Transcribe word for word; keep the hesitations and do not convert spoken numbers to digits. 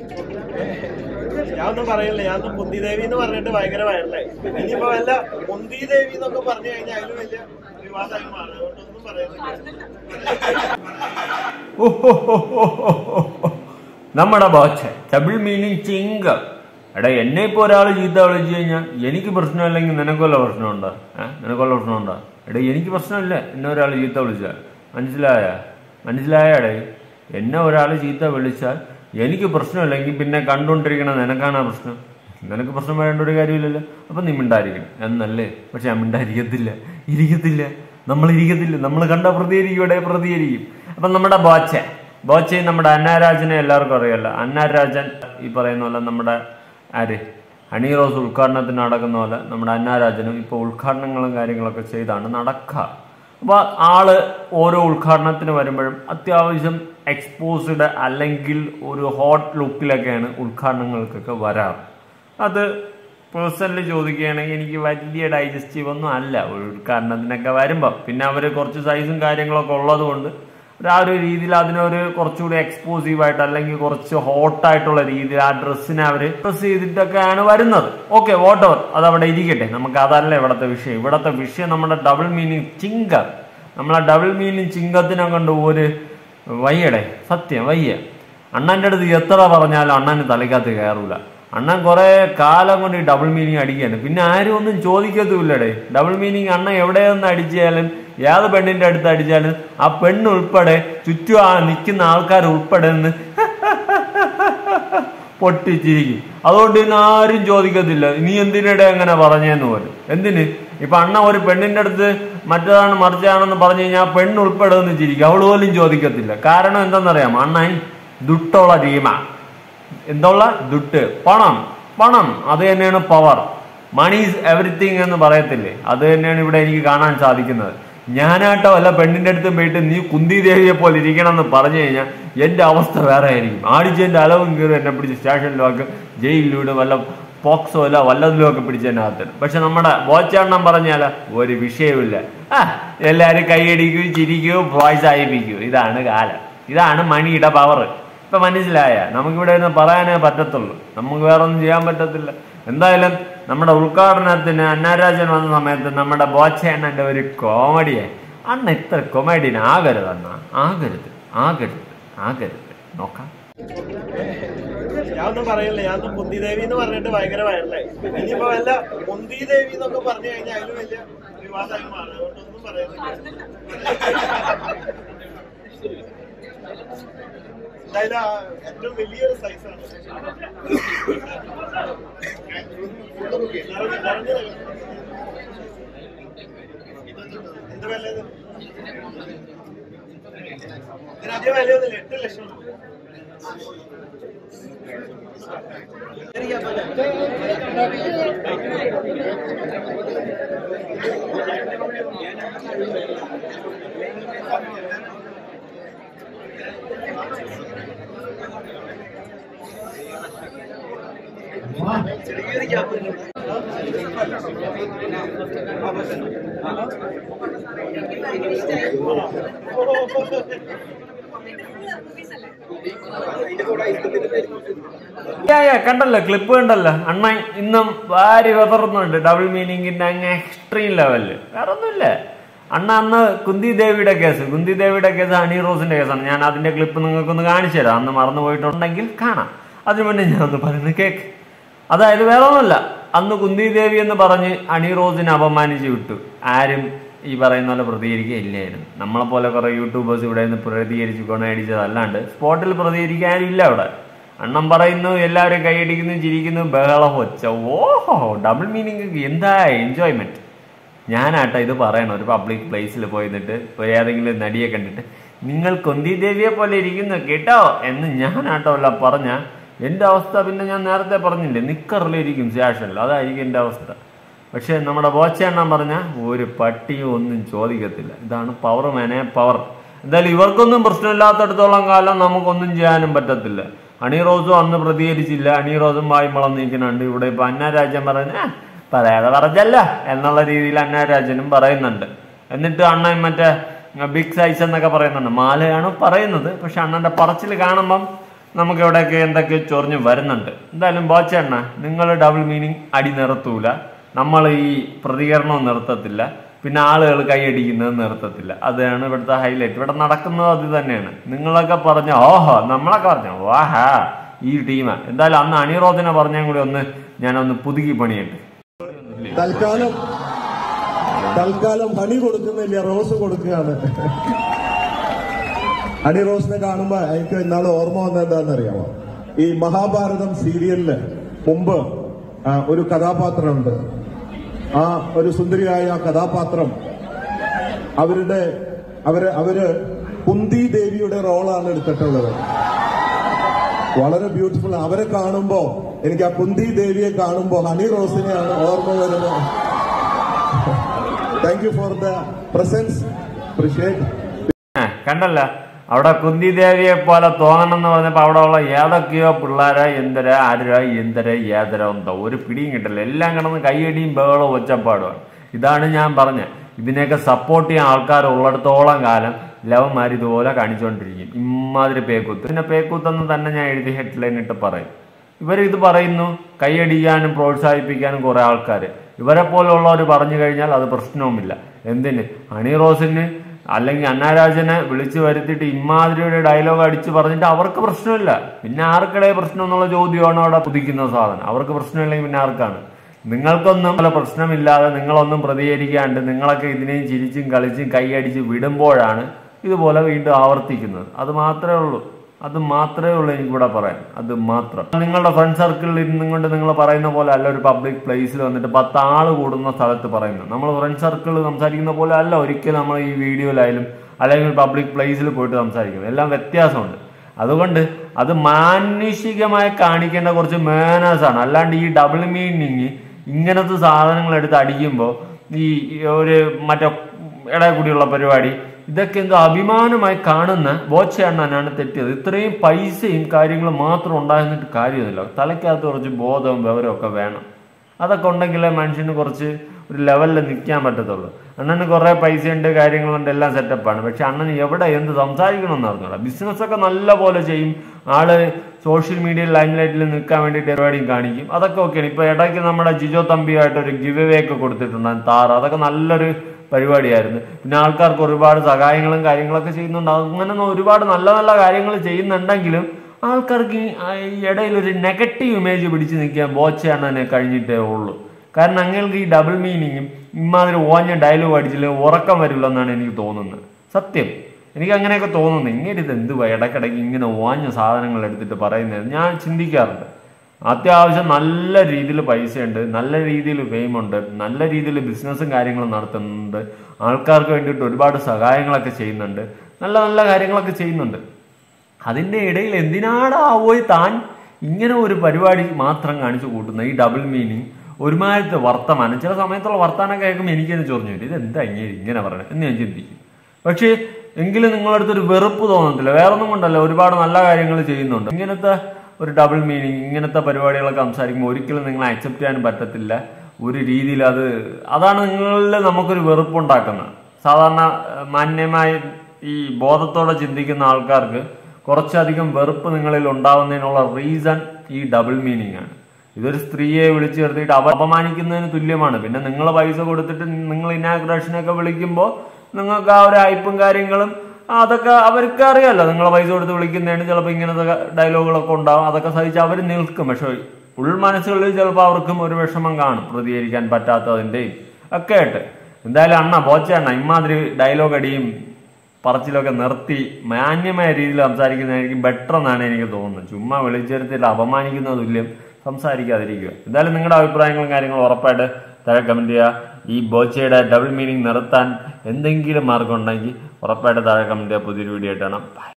ഞാനൊന്നും പറയില്ല, ഞാനൊന്നും കുന്തി ദേവി എന്ന് പറഞ്ഞിട്ട് ഭയങ്കര വയറലായി. ഇനിയിപ്പോ വല്ല കുന്തി ദേവി എന്നൊക്കെ പറഞ്ഞു കഴിഞ്ഞാൽ അതിലും വലിയ വിവാദമായി മാറും. അതുകൊണ്ടൊന്നും പറയുന്നില്ല. നമ്മുടെ ഭാഷ ഡബിൾ മീനിങ് ചിങ്ക. എടാ, എന്നെ ഇപ്പൊ ഒരാൾ ചീത്ത വിളിച്ചു കഴിഞ്ഞാൽ എനിക്ക് പ്രശ്നമില്ലെങ്കിൽ നിനക്കുള്ള പ്രശ്നമുണ്ടോ? ഏഹ് നിനക്കുള്ള പ്രശ്നമുണ്ടോ? എടാ, എനിക്ക് പ്രശ്നമില്ല എന്നെ ഒരാൾ ചീത്ത വിളിച്ചാൽ. മനസ്സിലായ മനസ്സിലായടേ എന്നെ ഒരാൾ ചീത്ത വിളിച്ചാൽ എനിക്ക് പ്രശ്നമില്ലെങ്കിൽ പിന്നെ കണ്ടുകൊണ്ടിരിക്കണം നിനക്കാണ് ആ പ്രശ്നം. നിനക്ക് പ്രശ്നം വരേണ്ട ഒരു കാര്യമില്ലല്ലോ. അപ്പം നീ മിണ്ടായിരിക്കണം എന്നല്ലേ? പക്ഷെ ഞാൻ മിണ്ടായിരിക്കത്തില്ല, ഇരിക്കത്തില്ല, നമ്മൾ ഇരിക്കത്തില്ല. നമ്മൾ കണ്ട പ്രതികരിക്കും, ഇവിടെ പ്രതികരിക്കും. അപ്പം നമ്മുടെ ബോച്ച ബോച്ചയും നമ്മുടെ അന്നാരാജനെ എല്ലാവർക്കും അറിയാമല്ലോ. അന്നാരാജൻ ഈ പറയുന്ന പോലെ നമ്മുടെ ആര് ഹണി റോസ് ഉദ്ഘാടനത്തിന് നടക്കുന്ന പോലെ നമ്മുടെ അന്നാരാജനും ഇപ്പോൾ ഉദ്ഘാടനങ്ങളും കാര്യങ്ങളൊക്കെ ചെയ്താണ് നടക്കുക. അപ്പോൾ ആള് ഓരോ ഉദ്ഘാടനത്തിന് വരുമ്പോഴും അത്യാവശ്യം എക്സ്പോസ്ഡ് അല്ലെങ്കിൽ ഒരു ഹോട്ട് ലുക്കിലൊക്കെയാണ് ഉദ്ഘാടനങ്ങൾക്കൊക്കെ വരാറ്. അത് പേഴ്സണലി ചോദിക്കുകയാണെങ്കിൽ എനിക്ക് വലിയ ഡൈജസ്റ്റീവ് ഒന്നും അല്ല ഒരു ഉദ്ഘാടനത്തിനൊക്കെ വരുമ്പോൾ. പിന്നെ അവർ കുറച്ച് സൈസും കാര്യങ്ങളൊക്കെ ഉള്ളത് കൊണ്ട് ആ ഒരു രീതിയിൽ അതിനൊരു കുറച്ചുകൂടി എക്സ്പോസീവായിട്ട് അല്ലെങ്കിൽ കുറച്ച് ഹോട്ടായിട്ടുള്ള രീതിയിൽ ആ ഡ്രസ്സിനെ അവർ ഡ്രസ് ചെയ്തിട്ടൊക്കെയാണ് വരുന്നത്. ഓക്കെ, വാട്ട് എവർ, അതവിടെ ഇരിക്കട്ടെ. നമുക്ക് അതല്ല ഇവിടുത്തെ വിഷയം. ഇവിടുത്തെ വിഷയം നമ്മുടെ ഡബിൾ മീനിങ് ചിങ്ക. നമ്മളെ ഡബിൾ മീനിങ് ചിങ്കത്തിനെ കൊണ്ട് ഒരു വയ്യടേ, സത്യം വയ്യ. അണ്ണൻ്റെ അടുത്ത് എത്ര പറഞ്ഞാലും അണ്ണന് തലയ്ക്കകത്ത് കയറൂല. അണ്ണൻ കുറെ കാലം കൊണ്ട് ഈ ഡബിൾ മീനിങ് അടിക്കാണ്. പിന്നെ ആരും ഒന്നും ചോദിക്കത്തുമില്ലടേ. ഡബിൾ മീനിങ് അണ്ണൻ എവിടെയൊന്ന് അടിച്ചാലും ഏത് പെണ്ണിന്റെ അടുത്ത് അടിച്ചാലും ആ പെണ്ണ് ഉൾപ്പെടെ ചുറ്റും ആ നിൽക്കുന്ന ആൾക്കാർ ഉൾപ്പെടെ നിന്ന് പൊട്ടിച്ചിരിക്കും. അതുകൊണ്ട് ഇന്ന് ആരും ചോദിക്കത്തില്ല നീ എന്തിനിടെ അങ്ങനെ പറഞ്ഞെന്ന് പോലും. എന്തിന്? ഇപ്പൊ അണ്ണ ഒരു പെണ്ണിന്റെ അടുത്ത് മറ്റേതാണ് മറിച്ചാണെന്ന് പറഞ്ഞു കഴിഞ്ഞാൽ ആ പെണ്ണ് ഉൾപ്പെടെ ഒന്ന് ചിരിക്കും. അവൾ പോലും ചോദിക്കത്തില്ല. കാരണം എന്താണെന്നറിയാം? അണ്ണൻ ദുട്ടുള്ള ടീമ. എന്തുള്ള ദുട്ട്? പണം. പണം അത് തന്നെയാണ് പവർ. മണി ഈസ് എവറിത്തിങ് എന്ന് പറയത്തില്ലേ? അത് തന്നെയാണ് ഇവിടെ എനിക്ക് കാണാൻ സാധിക്കുന്നത്. ഞാനാട്ടോ വല്ല പെണ്ണിന്റെ അടുത്ത് പോയിട്ട് നീ കുന്തി ദേവിയെ പോലെ ഇരിക്കണം എന്ന് പറഞ്ഞു കഴിഞ്ഞാൽ എന്റെ അവസ്ഥ വേറെ ആയിരിക്കും. ആടിച്ചെന്റെ അലവും കീറി എന്നെ പിടിച്ച് സ്റ്റേഷനിലൊക്കെ ജയിലിലൂടെ വല്ല പോക്സോ അല്ല വല്ലതിലും ഒക്കെ പിടിച്ചെന്നെ അകത്തിടും. പക്ഷെ നമ്മുടെ ബോച്ചെണ്ണം പറഞ്ഞാല ഒരു വിഷയമില്ല. ആ എല്ലാരും കൈയടിക്കൂ, ചിരിക്കൂ, പ്രോത്സാഹിപ്പിക്കൂ. ഇതാണ് കാലം. ഇതാണ് മണിയുടെ പവർ. ഇപ്പൊ മനസ്സിലായ? നമുക്കിവിടെ നിന്ന് പറയാനേ പറ്റത്തുള്ളൂ. നമുക്ക് വേറെ ഒന്നും ചെയ്യാൻ പറ്റത്തില്ല. എന്തായാലും നമ്മുടെ ഉദ്ഘാടനത്തിന് അന്നാരാജൻ വന്ന സമയത്ത് നമ്മുടെ ബോച്ചേണ്ണന്റെ ഒരു കോമഡിയെ അണ്ണ ഇത്ര കൊമേഡിയൻ ആകരുത്. അണ്ണ ആകരുത്, ആകരുത്, ആകരുത്. നോക്കാം. ഞാനൊന്നും പറയില്ല, ഞാനൊന്നും കുന്തി ദേവി എന്ന് പറഞ്ഞിട്ട് ഭയങ്കര വയറലായി. ഇനിയിപ്പോ വല്ല കുന്തി ദേവി എന്നൊക്കെ പറഞ്ഞു കഴിഞ്ഞാൽ അതിലും വലിയ വിവാദമായി മാറും. അതുകൊണ്ടൊന്നും പറയുന്നില്ല. എന്തായാലും ഏറ്റവും വലിയൊരു സൈസാണ്. എന്ത് വില? ഇതിനധികം വിലയൊന്നുമില്ല. എട്ട് ലക്ഷം രൂപ. കണ്ടല്ലോ, ക്ലിപ്പ് കണ്ടല്ലോ. അണ്ണ ഇന്നും വാരി വെതറുന്നുണ്ട് ഡബിൾ മീനിങ്ങിന്റെ അങ്ങ് എക്സ്ട്രീം ലെവലില്. വേറെ ഒന്നുമില്ല. അണ്ണ അന്ന് കുന്തി ദേവിയുടെ കേസ് കുന്തി ദേവിയുടെ കേസ് ഹണി റോസിന്റെ കേസാണ്. ഞാൻ അതിന്റെ ക്ലിപ്പ് നിങ്ങൾക്കൊന്ന് കാണിച്ചു തരാം. അന്ന് മറന്നു പോയിട്ടുണ്ടെങ്കിൽ കാണാം. അതിനു മുന്നേ ഞാൻ ഒന്ന് പറയുന്നത് കേക്ക്. അതായത് വേറെ ഒന്നുമല്ല, അന്ന് കുന്തി ദേവി എന്ന് പറഞ്ഞ് ഹണി റോസിനെ അപമാനിച്ച് വിട്ടു. ആരും ഈ പറയുന്ന പോലെ പ്രതികരിക്കുകയില്ലായിരുന്നു. നമ്മളെ പോലെ കുറെ യൂട്യൂബേഴ്സ് ഇവിടെ നിന്ന് പ്രതികരിച്ച് കൊണയടിച്ചതല്ലാണ്ട് സ്പോട്ടിൽ പ്രതികരിക്കാനില്ല അവിടെ. അണ്ണം പറയുന്നു, എല്ലാവരും കൈയടിക്കുന്നു, ചിരിക്കുന്നു, ബഹളം ഒച്ച. ഓഹോ, ഡബിൾ മീനിങ് എന്താ എൻജോയ്മെന്റ്. ഞാനാട്ടോ ഇത് പറയണം ഒരു പബ്ലിക് പ്ലേസിൽ പോയി നിന്നിട്ട് ഏതെങ്കിലും നടിയെ കണ്ടിട്ട് നിങ്ങൾ കുന്തി ദേവിയെ പോലെ ഇരിക്കുന്നു കേട്ടോ എന്ന് ഞാനാട്ടോ അല്ല പറഞ്ഞ എൻ്റെ അവസ്ഥ പിന്നെ ഞാൻ നേരത്തെ പറഞ്ഞില്ലേ, നിക്കറിലിരിക്കും സ്റ്റേഷനിൽ. അതായിരിക്കും എൻ്റെ അവസ്ഥ. പക്ഷെ നമ്മുടെ ബോച്ചെണ്ണം പറഞ്ഞ ഒരു പട്ടിയും ഒന്നും ചോദിക്കത്തില്ല. ഇതാണ് പവർ മേനെ പവർ. എന്തായാലും ഇവർക്കൊന്നും പ്രശ്നമില്ലാത്തടത്തോളം കാലം നമുക്കൊന്നും ചെയ്യാനും പറ്റത്തില്ല. ഹണി റോസും അന്ന് പ്രതികരിച്ചില്ല. ഹണി റോസും വായ്മളം നീക്കുന്നുണ്ട്. ഇവിടെ ഇപ്പൊ അന്നാരാജൻ പറഞ്ഞ പറയാതെ പറഞ്ഞല്ല എന്നുള്ള രീതിയിൽ അന്നാരാജനും പറയുന്നുണ്ട്. എന്നിട്ട് അണ്ണൻ മറ്റേ ബിഗ് സൈസ് എന്നൊക്കെ പറയുന്നുണ്ട്. മാലയാണ് പറയുന്നത്. പക്ഷെ അണ്ണന്റെ പറച്ചിൽ കാണുമ്പം നമുക്ക് എവിടെയൊക്കെ എന്തൊക്കെ ചൊറിഞ്ഞ് വരുന്നുണ്ട്. എന്തായാലും ബോച്ചേണ്ണ, നിങ്ങൾ ഡബിൾ മീനിങ് അടി നിർത്തൂല, നമ്മൾ ഈ പ്രതികരണവും നിർത്തത്തില്ല, പിന്നെ ആളുകൾ കൈയടിക്കുന്നത് നിർത്തത്തില്ല. അതാണ് ഇവിടുത്തെ ഹൈലൈറ്റ്. ഇവിടെ നടക്കുന്നത് അത് തന്നെയാണ്. നിങ്ങളൊക്കെ പറഞ്ഞ ഓഹോ, നമ്മളൊക്കെ പറഞ്ഞ വാഹാ ഈ ടീമാ. എന്തായാലും അന്ന് അണിറോസിനെ പറഞ്ഞാൽ കൂടി ഒന്ന് ഞാനൊന്ന് പുതുക്കി പണിയുണ്ട്. തൽക്കാലം തൽക്കാലം ഹണി കൊടുക്കുന്നില്ല, റോസ് കൊടുക്കുകയാണ്. ഹണി റോസിനെ കാണുമ്പോ എനിക്ക് ഇന്നാള് ഓർമ്മ വന്നത് എന്താണെന്ന് അറിയാമോ? ഈ മഹാഭാരതം സീരിയലില് മുമ്പ് ഒരു കഥാപാത്രമുണ്ട്. ആ ഒരു സുന്ദരിയായ കഥാപാത്രം അവരുടെ അവര് അവര് കുന്തി ദേവിയുടെ റോളാണ് എടുത്തിട്ടുള്ളത്. വളരെ ബ്യൂട്ടിഫുൾ. അവരെ കാണുമ്പോ എനിക്ക് ആ കുന്തി ദേവിയെ കാണുമ്പോ ഹണി റോസിനെയാണ് ഓർമ്മ വരുന്നത്. Thank you for the presence. Appreciate. കണ്ടല്ല, അവിടെ കുന്തി ദേവിയെ പോലെ തോന്നണം എന്ന് പറഞ്ഞപ്പോ അവിടെ ഉള്ള ഏതൊക്കെയോ പിള്ളേരെ എന്തര ആരര എന്തര ഏതര എന്തോ ഒരു പിടിയും കിട്ടില്ല. എല്ലാം കിടന്ന് കൈയടിയും ബഹളവും ഒച്ചപ്പാടുമാണ്. ഇതാണ് ഞാൻ പറഞ്ഞത്. ഇതിനെയൊക്കെ സപ്പോർട്ട് ചെയ്യാൻ ആൾക്കാർ ഉള്ളിടത്തോളം കാലം ലവന്മാർ ഇതുപോലെ കാണിച്ചുകൊണ്ടിരിക്കും. ഇമാതിരി പേക്കൂത്ത്. പിന്നെ പേക്കൂത്തെന്ന് തന്നെ ഞാൻ എഴുതി ഹെഡ്ലൈൻ ഇട്ട് പറയും. ഇവരിത് പറയുന്നു കൈയടിക്കാനും പ്രോത്സാഹിപ്പിക്കാനും കുറെ ആൾക്കാർ. ഇവരെ പോലുള്ളവർ പറഞ്ഞു കഴിഞ്ഞാൽ അത് പ്രശ്നവുമില്ല. എന്തിന് ഹണി റോസിന് അല്ലെങ്കിൽ അന്നാരാജനെ വിളിച്ചു വരുത്തിയിട്ട് ഇമാതിരിയുടെ ഡയലോഗ് അടിച്ച് പറഞ്ഞിട്ട് അവർക്ക് പ്രശ്നമില്ല. പിന്നെ ആർക്കിടെ പ്രശ്നം എന്നുള്ള ചോദ്യമാണ് അവിടെ പുതിക്കുന്ന സാധനം. അവർക്ക് പ്രശ്നമില്ലെങ്കിൽ പിന്നെ ആർക്കാണ്? നിങ്ങൾക്കൊന്നും പല പ്രശ്നമില്ലാതെ നിങ്ങളൊന്നും പ്രതികരിക്കാണ്ട് നിങ്ങളൊക്കെ ഇതിനെയും ചിരിച്ചും കളിച്ചും കൈയടിച്ച് വിടുമ്പോഴാണ് ഇതുപോലെ വീണ്ടും ആവർത്തിക്കുന്നത്. അത് മാത്രമേ ഉള്ളൂ. അത് മാത്രമേ ഉള്ളൂ എനിക്കിവിടെ പറയാൻ. അത് മാത്രം. നിങ്ങളുടെ ഫ്രണ്ട് സർക്കിളിൽ ഇരുന്നും കൊണ്ട് നിങ്ങൾ പറയുന്ന പോലെ അല്ല ഒരു പബ്ലിക് പ്ലേസിൽ വന്നിട്ട് പത്ത് ആള് കൂടുന്ന സ്ഥലത്ത് പറയുന്നത്. നമ്മൾ ഫ്രണ്ട് സർക്കിളിൽ സംസാരിക്കുന്ന പോലെ അല്ല ഒരിക്കലും നമ്മൾ ഈ വീഡിയോയിലായാലും അല്ലെങ്കിൽ പബ്ലിക് പ്ലേസിൽ പോയിട്ട് സംസാരിക്കുന്നത്. എല്ലാം വ്യത്യാസമുണ്ട്. അതുകൊണ്ട് അത് മാനുഷികമായി കാണിക്കേണ്ട കുറച്ച് മേനേഴ്സാണ്. അല്ലാണ്ട് ഈ ഡബിൾ മീനിങ് ഇങ്ങനത്തെ സാധനങ്ങൾ എടുത്ത് അടിക്കുമ്പോൾ ഈ ഒരു മറ്റേ ഇടയിൽ കൂടിയുള്ള പരിപാടി ഇതൊക്കെ എന്തോ അഭിമാനമായി കാണുന്ന ബോച്ചയണ്ണനാണ് തെറ്റിയത്. ഇത്രയും പൈസയും കാര്യങ്ങളും മാത്രം ഉണ്ടായിരുന്നിട്ട് കാര്യമൊന്നുമില്ല. തലയ്ക്കകത്ത് കുറച്ച് ബോധവും വിവരവും ഒക്കെ വേണം. അതൊക്കെ ഉണ്ടെങ്കിലേ മനുഷ്യന് കുറച്ച് ഒരു ലെവലിൽ നിൽക്കാൻ പറ്റത്തുള്ളൂ. അണ്ണന് കുറെ പൈസയുണ്ട്, കാര്യങ്ങളുണ്ട്, എല്ലാം സെറ്റപ്പാണ്. പക്ഷെ അണ്ണന് എവിടെ എന്ത് സംസാരിക്കണമെന്ന് അറിഞ്ഞൂടാ. ബിസിനസ്സൊക്കെ നല്ല പോലെ ചെയ്യും. ആള് സോഷ്യൽ മീഡിയയിൽ ലൈം ലൈറ്റിൽ നിൽക്കാൻ വേണ്ടിയിട്ട് പരിപാടിയും കാണിക്കും. അതൊക്കെ ഓക്കെയാണ്. ഇപ്പൊ ഇടയ്ക്ക് നമ്മുടെ ജിജോ തമ്പിയായിട്ട് ഒരു ഗിവ് അവേ ഒക്കെ കൊടുത്തിട്ടുണ്ടായിരുന്നു താറ്. അതൊക്കെ നല്ലൊരു പരിപാടിയായിരുന്നു. പിന്നെ ആൾക്കാർക്ക് ഒരുപാട് സഹായങ്ങളും കാര്യങ്ങളൊക്കെ ചെയ്യുന്നുണ്ട്. അങ്ങനെ ഒരുപാട് നല്ല നല്ല കാര്യങ്ങൾ ചെയ്യുന്നുണ്ടെങ്കിലും ആൾക്കാർക്ക് ഈ ഇടയിൽ ഒരു നെഗറ്റീവ് ഇമേജ് പിടിച്ച് നിൽക്കാൻ ബോച്ചയണ്ണനെ കഴിഞ്ഞിട്ടേ ഉള്ളൂ. കാരണം അങ്ങനെയൊക്കെ ഈ ഡബിൾ മീനിങ്ങും ഇമാതിരി ഓഞ്ഞ ഡയലോഗ് അടിച്ചില്ല ഉറക്കം വരില്ല എന്നാണ് എനിക്ക് തോന്നുന്നത്. സത്യം എനിക്ക് അങ്ങനെയൊക്കെ തോന്നുന്നത്. ഇങ്ങനെ ഇത് എന്ത് ഇടയ്ക്കിടയ്ക്ക് ഇങ്ങനെ ഓഞ്ഞ സാധനങ്ങൾ എടുത്തിട്ട് പറയുന്നത് ഞാൻ ചിന്തിക്കാറുണ്ട്. അത്യാവശ്യം നല്ല രീതിയിൽ പൈസയുണ്ട്, നല്ല രീതിയിൽ ഫെയിമുണ്ട്, നല്ല രീതിയിൽ ബിസിനസ്സും കാര്യങ്ങളും നടത്തുന്നുണ്ട്, ആൾക്കാർക്ക് വേണ്ടിയിട്ട് ഒരുപാട് സഹായങ്ങളൊക്കെ ചെയ്യുന്നുണ്ട്, നല്ല നല്ല കാര്യങ്ങളൊക്കെ ചെയ്യുന്നുണ്ട്. അതിൻ്റെ ഇടയിൽ എന്തിനാടാ പോയി താൻ ഇങ്ങനെ ഒരു പരിപാടി മാത്രം കാണിച്ചു കൂട്ടുന്നത്? ഈ ഡബിൾ മീനിങ് ഒരുമാതിരത്തെ വർത്തമാനം. ചില സമയത്തുള്ള വർത്തമാനം കേൾക്കുമ്പോൾ എനിക്കത് ചൊറിഞ്ഞു വരും. ഇതെന്താ ഇങ്ങനെ ഇങ്ങനെ പറയണം എന്ന് ഞാൻ ചിന്തിക്കും. പക്ഷേ എങ്കിലും നിങ്ങളടുത്തൊരു വെറുപ്പ് തോന്നത്തില്ല. വേറൊന്നും കൊണ്ടല്ല, ഒരുപാട് നല്ല കാര്യങ്ങൾ ചെയ്യുന്നുണ്ട്. ഇങ്ങനത്തെ ഒരു ഡബിൾ മീനിങ് ഇങ്ങനത്തെ പരിപാടികളൊക്കെ സംസാരിക്കുമ്പോൾ ഒരിക്കലും നിങ്ങളെ അക്സെപ്റ്റ് ചെയ്യാനും പറ്റത്തില്ല. ഒരു രീതിയിൽ അത് അതാണ് നിങ്ങളിൽ നമുക്കൊരു വെറുപ്പുണ്ടാക്കുന്നത്. സാധാരണ മാന്യമായി ഈ ബോധത്തോടെ ചിന്തിക്കുന്ന ആൾക്കാർക്ക് കുറച്ചധികം വെറുപ്പ് നിങ്ങളിൽ ഉണ്ടാവുന്നതിനുള്ള റീസൺ ഈ ഡബിൾ മീനിങ് ആണ്. ഇതൊരു സ്ത്രീയെ വിളിച്ചു ചേർത്തിട്ട് അവ അപമാനിക്കുന്നതിന് തുല്യമാണ്. പിന്നെ നിങ്ങൾ പൈസ കൊടുത്തിട്ട് നിങ്ങൾ ഇനാഗ്രേഷനൊക്കെ വിളിക്കുമ്പോൾ നിങ്ങൾക്ക് ആ ഒരു ഹൈപ്പും കാര്യങ്ങളും അതൊക്കെ അവർക്ക് അറിയാമല്ലോ. നിങ്ങൾ പൈസ കൊടുത്ത് വിളിക്കുന്നതിന് ചിലപ്പോൾ ഇങ്ങനത്തെ ഡയലോഗുകളൊക്കെ ഉണ്ടാവും. അതൊക്കെ സഹിച്ച് അവർ നിൽക്കും. പക്ഷെ ഉൾമനസ്സുകളിൽ ചിലപ്പോൾ അവർക്കും ഒരു വിഷമം കാണും, പ്രതികരിക്കാൻ പറ്റാത്തതിൻ്റെയും ഒക്കെ ആയിട്ട്. എന്തായാലും അണ്ണ ബോച്ചണ്ണ ഇമാതിരി ഡയലോഗ് അടിയും പറച്ചിലൊക്കെ നിർത്തി മാന്യമായ രീതിയിൽ സംസാരിക്കുന്നതായിരിക്കും ബെറ്റർ എന്നാണ് എനിക്ക് തോന്നുന്നത്. ചുമ്മാ വിളിച്ചേർത്തിട്ട് അപമാനിക്കുന്ന തുല്യം സംസാരിക്കാതിരിക്കുക. എന്തായാലും നിങ്ങളുടെ അഭിപ്രായങ്ങളും കാര്യങ്ങളും ഉറപ്പായിട്ട് താഴെ കമന്റ് ചെയ്യുക. ഈ ബോച്ചയുടെ ഡബിൾ മീനിങ് നിർത്താൻ എന്തെങ്കിലും മാർഗം ഉണ്ടെങ്കിൽ ഉറപ്പായിട്ട് താഴെ കമന്റ് ചെയ്യുക. പുതിയൊരു വീഡിയോ ആയിട്ടാണ്.